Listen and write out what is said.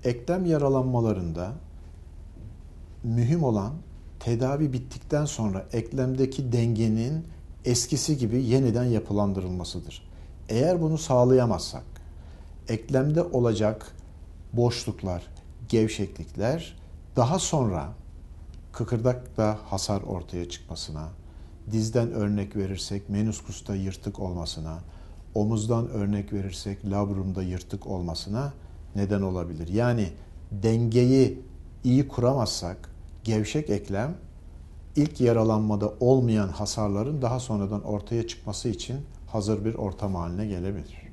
Eklem yaralanmalarında mühim olan tedavi bittikten sonra eklemdeki dengenin eskisi gibi yeniden yapılandırılmasıdır. Eğer bunu sağlayamazsak, eklemde olacak boşluklar, gevşeklikler daha sonra kıkırdakta hasar ortaya çıkmasına, dizden örnek verirsek meniskusta yırtık olmasına, omuzdan örnek verirsek labrumda yırtık olmasına neden olabilir. Yani dengeyi iyi kuramazsak gevşek eklem ilk yaralanmada olmayan hasarların daha sonradan ortaya çıkması için hazır bir ortam haline gelebilir.